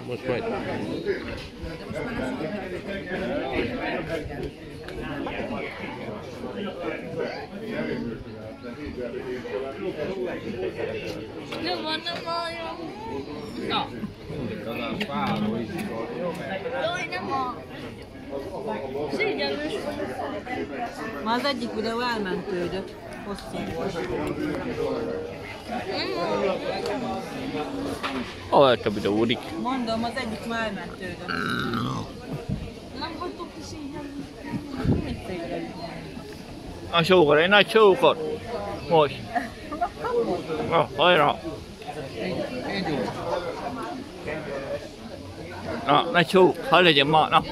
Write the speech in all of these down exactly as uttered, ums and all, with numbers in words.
Most majd. Nem van, nem van. Na. Jaj, nem van. Szégyenlős vagyok. Már az egyik videó elmentődött. Hosszú volt. Ahol a videódik. Mondom, az egyik már elmentődött. Nem vagytok is szégyenlős. Mit szégyenlős? A sógor, egy nagy sógor. Most. Na, hajrá. Na, nagy sóg, hadd legyen ma, na.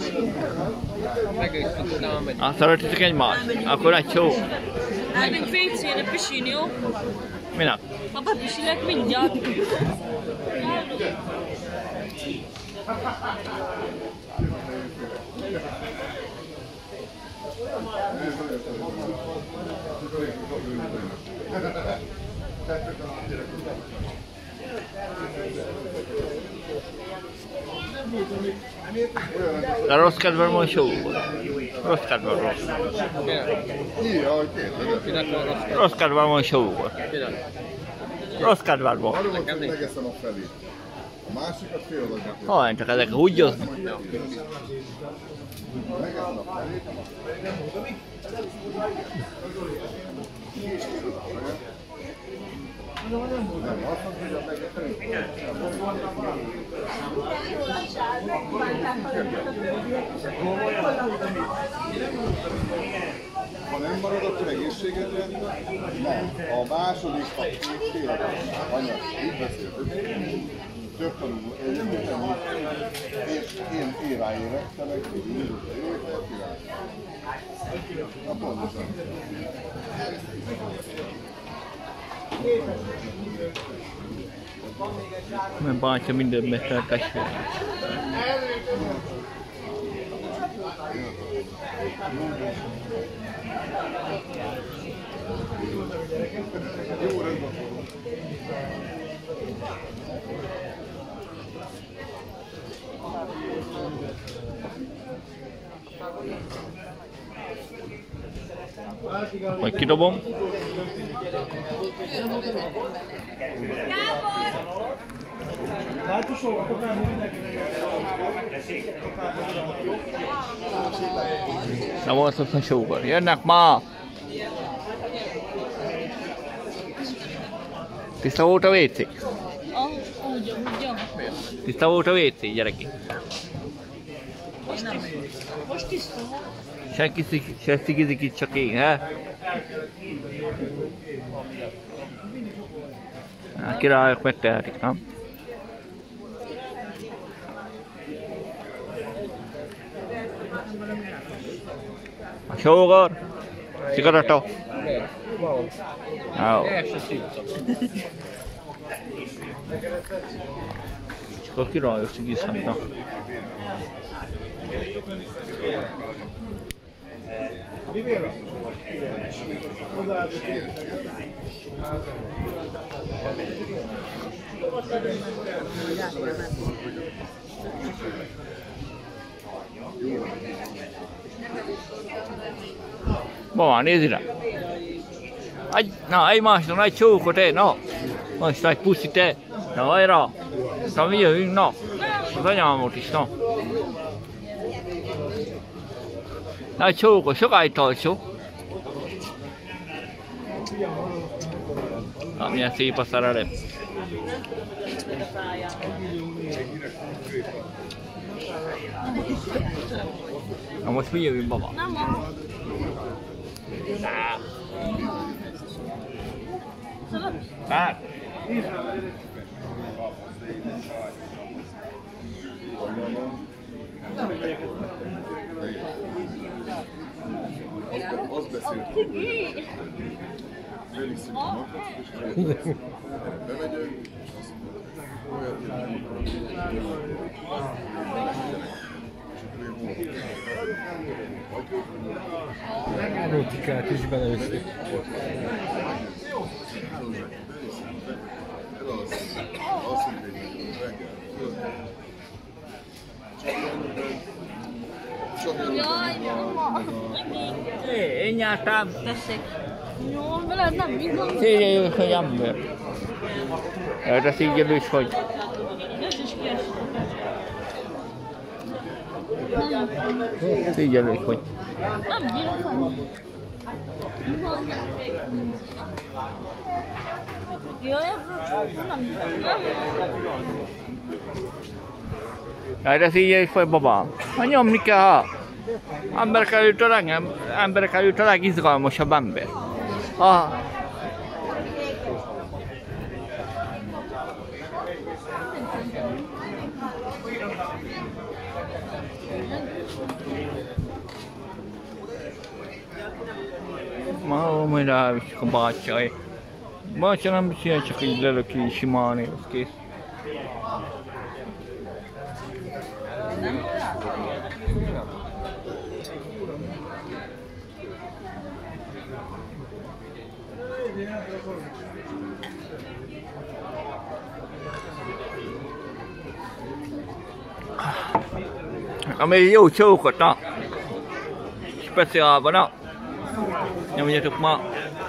Na, szeretitek egymást? Akkor nagy sóg. Elmegyünk vécére pisilni, jó? Minek? Ha bepisilek, mindjárt. De rossz kedvel van sógor. Rossz kedvel rossz. Rossz kedvel van sógor. Rossz kedvel van. Megeszem a felét. A másikat fél adagnak. Olyan csak ezek húgyoznak. Megeszem a felét. Nem, azt mondja, hogy a megeszem. Ha nem marad, akkor egészségedre? Nem. A második a fél adag. Anya, így beszéltük. Több tanuló, és én éráérek, te meg érek, na pontosan. Mert bántja minden meccsen testvére. Jó rendben. Majd kidobom. Na volt ott a sógor. Jönnek ma! Tiszta volt a vé cé? Ah, úgy, úgy. Tiszta volt a vé cé, gyerekek? Most tiszta volt. Senki se szigizik itt, csak én, he? A királyok megtehetik, nem? A sógor? Cigaretta? Jó. Csak a királyok szigizhatnak. Ma, nézd ide! Egy, na, egymásnak egy csókot, eh, na! Most egy puszit, eh! Na, hajrá! Na, mi jövünk, na! Az anyámot is, na! Nagy csókot, sokáig tartsó! Na, milyen szép a szerelem! Na most mi jövünk, baba? Nem van. Hát! Azt beszéltük, hogy elisszük a napot, és bemegyünk, és azt mondjuk, olyat Erotikát is beleüszik. Azt mondjuk, hogy reggel. Jaj, mama. Hé, én nyártam. Tessék. Jó, veled nem igaz. Szégyeljük, hogy ember. Erre szégyeljük, hogy... Ez is kies. Szégyeljük, hogy... Nem bírom. Jaj, nem. Erre szégyeljük, hogy babám. Ha nyomni kell, emberek előtt a leg, emberek előtt a legizgalmasabb ember. Ha... Ma majd elviszik a bátyai. Bátya nem beszél, csak így lelöki simán, és kész. Ami jó csókot, na! Speciálban, na! Nyomjatok ma!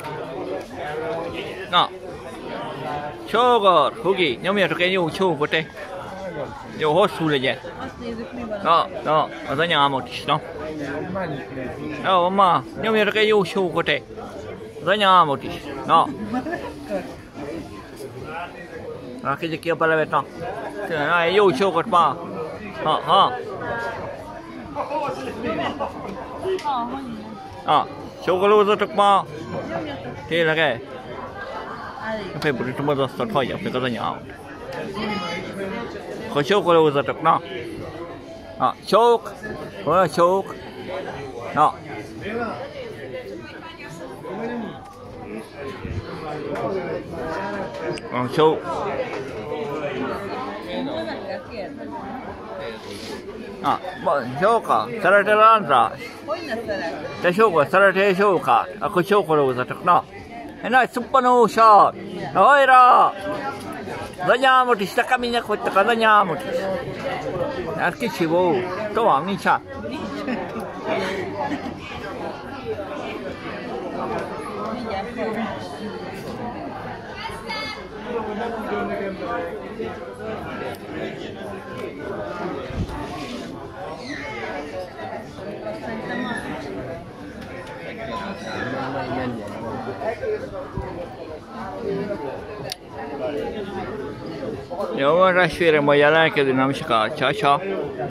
Na! Csókor, Hugi, nyomjatok egy jó csókot, eh! Jó, hosszú legyen! Azt nézzük, mi van. Na, na, az anyámot is, na! Jó, ma, nyomjatok egy jó csókot, eh! Az anyámot is, na! Na, kezdjük ki a belevet, na! Na, egy jó csókot ma! Ha, ha! Na, csókolózatok ma! Tényleg, eh? Felborítom az asztalt, hagyjak meg az anyámot. Akkor csókolózatok, na! Na, csók! Hol a csók? Na! Na, csók! Na, csóka, szereted András? Hogy ne szeret? Te csóka, szereted csókát? Akkor csókolózatok, na! Egy nagy szuppanósat! Na, hajrá! Az anyámot is, te kemények vagytok, az anyámot is! Ez kicsi volt, tovább nincs át. Jó van, testvérem, majd jelentkezünk, nem sokára. Csa, csa.